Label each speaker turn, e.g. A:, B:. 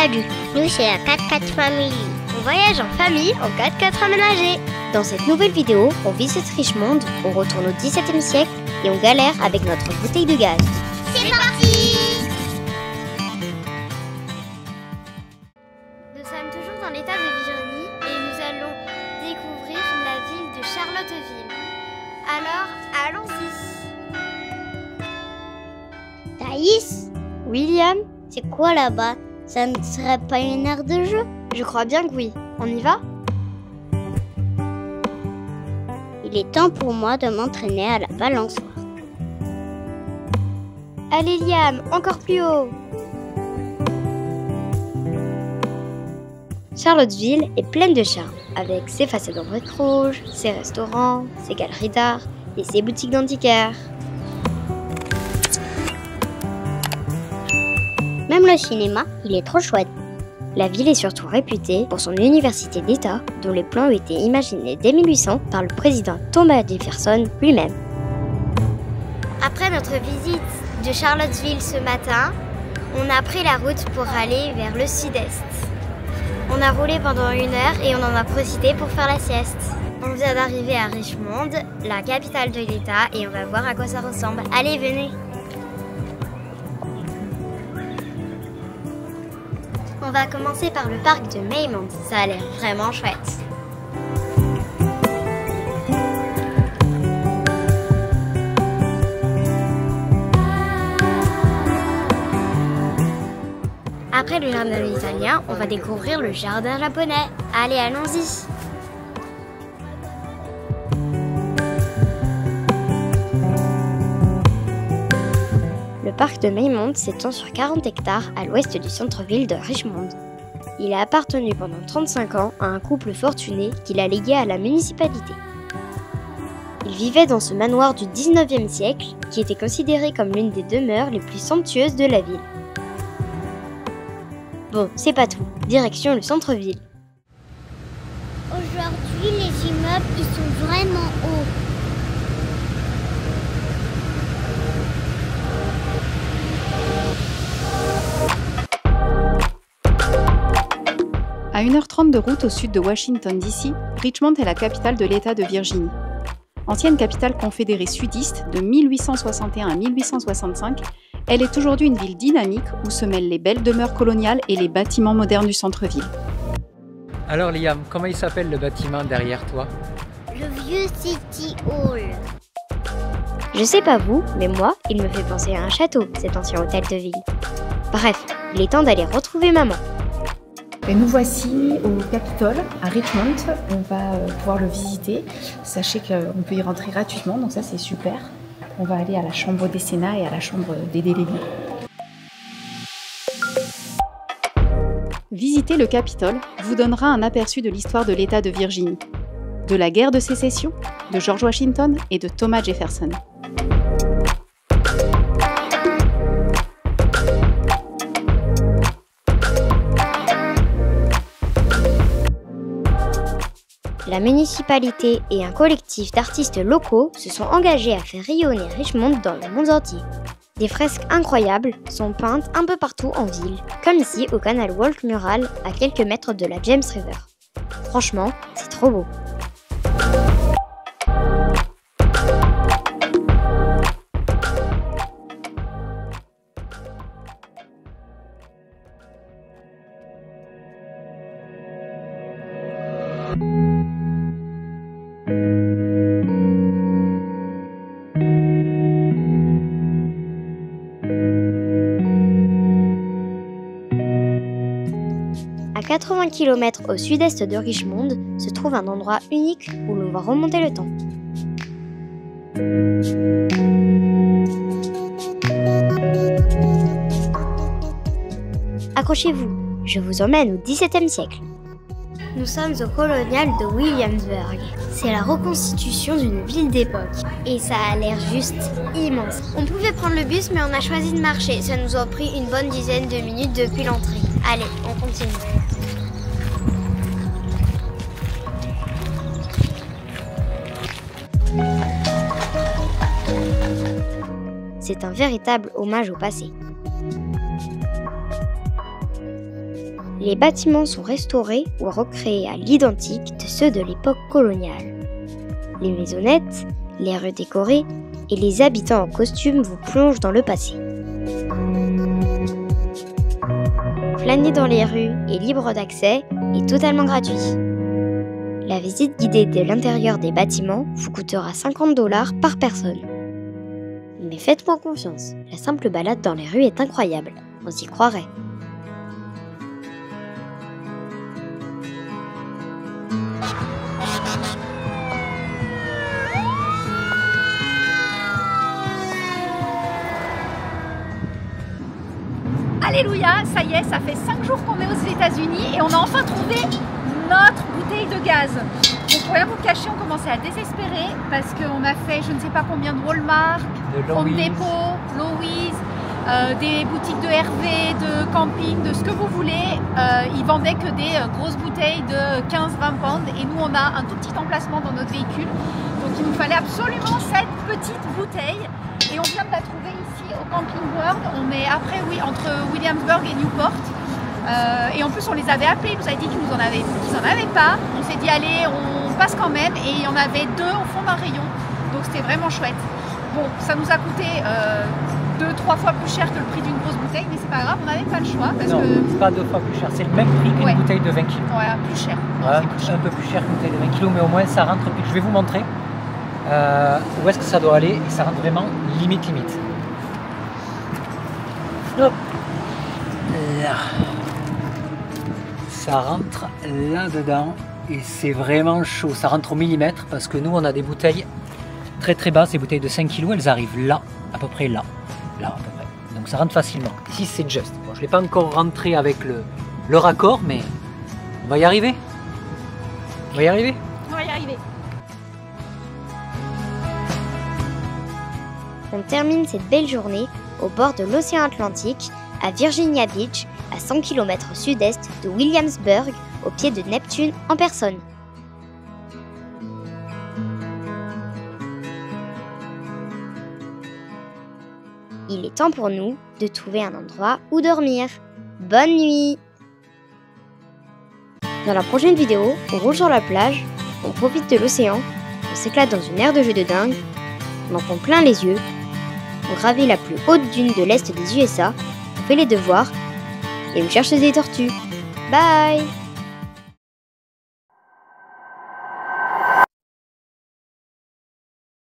A: Salut, nous c'est la 4x4 Family. On voyage en famille en 4x4 aménagé. Dans cette nouvelle vidéo, on visite Richmond, on retourne au XVIIe siècle et on galère avec notre bouteille de gaz. C'est parti! Nous sommes toujours dans l'état de Virginie et nous allons découvrir la ville de Charlottesville. Alors, allons-y! Thaïs? William? C'est quoi là-bas? Ça ne serait pas une aire de jeu? Je crois bien que oui. On y va? Il est temps pour moi de m'entraîner à la balançoire. Allez Liam, encore plus haut! Charlottesville est pleine de charme, avec ses façades en briques rouges, ses restaurants, ses galeries d'art et ses boutiques d'antiquaires. Même le cinéma, il est trop chouette. La ville est surtout réputée pour son université d'État, dont les plans ont été imaginés dès 1800 par le président Thomas Jefferson lui-même. Après notre visite de Charlottesville ce matin, on a pris la route pour aller vers le sud-est. On a roulé pendant 1 heure et on en a profité pour faire la sieste. On vient d'arriver à Richmond, la capitale de l'État, et on va voir à quoi ça ressemble. Allez, venez! On va commencer par le parc de Maymont, ça a l'air vraiment chouette. Après le jardin italien, on va découvrir le jardin japonais. Allez, allons-y! Le parc de Maymont s'étend sur 40 hectares à l'ouest du centre-ville de Richmond. Il a appartenu pendant 35 ans à un couple fortuné qui l'a légué à la municipalité. Il vivait dans ce manoir du 19e siècle qui était considéré comme l'une des demeures les plus somptueuses de la ville. Bon, c'est pas tout. Direction le centre-ville. Aujourd'hui, les immeubles, ils sont vraiment hauts.
B: À 1h30 de route au sud de Washington DC, Richmond est la capitale de l'État de Virginie. Ancienne capitale confédérée sudiste de 1861 à 1865, elle est aujourd'hui une ville dynamique où se mêlent les belles demeures coloniales et les bâtiments modernes du centre-ville.
C: Alors Liam, comment il s'appelle le bâtiment derrière toi?
A: Le vieux City Hall. Je sais pas vous, mais moi, il me fait penser à un château, cet ancien hôtel de ville. Bref, il est temps d'aller retrouver maman.
D: Et nous voici au Capitole, à Richmond. On va pouvoir le visiter. Sachez qu'on peut y rentrer gratuitement, donc ça c'est super. On va aller à la chambre des Sénats et à la chambre des délégués.
B: Visiter le Capitole vous donnera un aperçu de l'histoire de l'État de Virginie, de la guerre de sécession, de George Washington et de Thomas Jefferson.
A: La municipalité et un collectif d'artistes locaux se sont engagés à faire rayonner Richmond dans le monde entier. Des fresques incroyables sont peintes un peu partout en ville, comme ici au canal Walt Mural à quelques mètres de la James River. Franchement, c'est trop beau. À 80 km au sud-est de Richmond se trouve un endroit unique où l'on va remonter le temps. Accrochez-vous, je vous emmène au XVIIe siècle. Nous sommes au colonial de Williamsburg. C'est la reconstitution d'une ville d'époque. Et ça a l'air juste immense. On pouvait prendre le bus, mais on a choisi de marcher. Ça nous a pris une bonne dizaine de minutes depuis l'entrée. Allez, on continue. C'est un véritable hommage au passé. Les bâtiments sont restaurés ou recréés à l'identique de ceux de l'époque coloniale. Les maisonnettes, les rues décorées et les habitants en costume vous plongent dans le passé. Flâner dans les rues est libre d'accès et totalement gratuit. La visite guidée de l'intérieur des bâtiments vous coûtera 50 $ par personne. Mais faites-moi confiance, la simple balade dans les rues est incroyable, on s'y croirait.
E: Alléluia, ça y est, ça fait 5 jours qu'on est aux États-Unis et on a enfin trouvé notre bouteille de gaz. Donc pour rien vous cacher, on commençait à désespérer parce qu'on a fait je ne sais pas combien de Walmart, Home Depot, Lowe's, des boutiques de Hervé, de camping, de ce que vous voulez. Ils vendaient que des grosses bouteilles de 15-20 pounds et nous on a un tout petit emplacement dans notre véhicule. Donc il nous fallait absolument cette petite bouteille et on vient de la trouver ici au Camping World. On est après, oui, entre Williamsburg et Newport. Et en plus on les avait appelés, ils nous avaient dit qu'ils n'en avaient pas. On s'est dit allez, on passe quand même et il y en avait 2 au fond d'un rayon. Donc c'était vraiment chouette. Bon, ça nous a coûté 2-3 fois plus cher que le prix d'une grosse bouteille, mais c'est pas grave, on n'avait pas le choix. Parce
C: non, c'est pas 2 fois plus cher, c'est le même prix qu'une bouteille de 20 kg.
E: Ouais, plus cher.
C: Voilà, plus cher. Un peu plus cher qu'une bouteille de 20 kg, mais au moins ça rentre. Je vais vous montrer où est-ce que ça doit aller et ça rentre vraiment limite. Hop. Là. Ça rentre là-dedans et c'est vraiment chaud. Ça rentre au millimètre parce que nous on a des bouteilles très basses, des bouteilles de 5 kg, elles arrivent là, à peu près là à peu près. Donc ça rentre facilement. Ici c'est juste. Bon, je ne l'ai pas encore rentré avec le raccord, mais on va y arriver. On va y arriver.
A: On termine cette belle journée au bord de l'océan Atlantique, à Virginia Beach, à 100 km au sud-est de Williamsburg, au pied de Neptune en personne. Il est temps pour nous de trouver un endroit où dormir. Bonne nuit! Dans la prochaine vidéo, on roule sur la plage, on profite de l'océan, on s'éclate dans une aire de jeu de dingue, on en prend plein les yeux, on gravit la plus haute dune de l'Est des USA, on fait les devoirs et on cherche des tortues. Bye!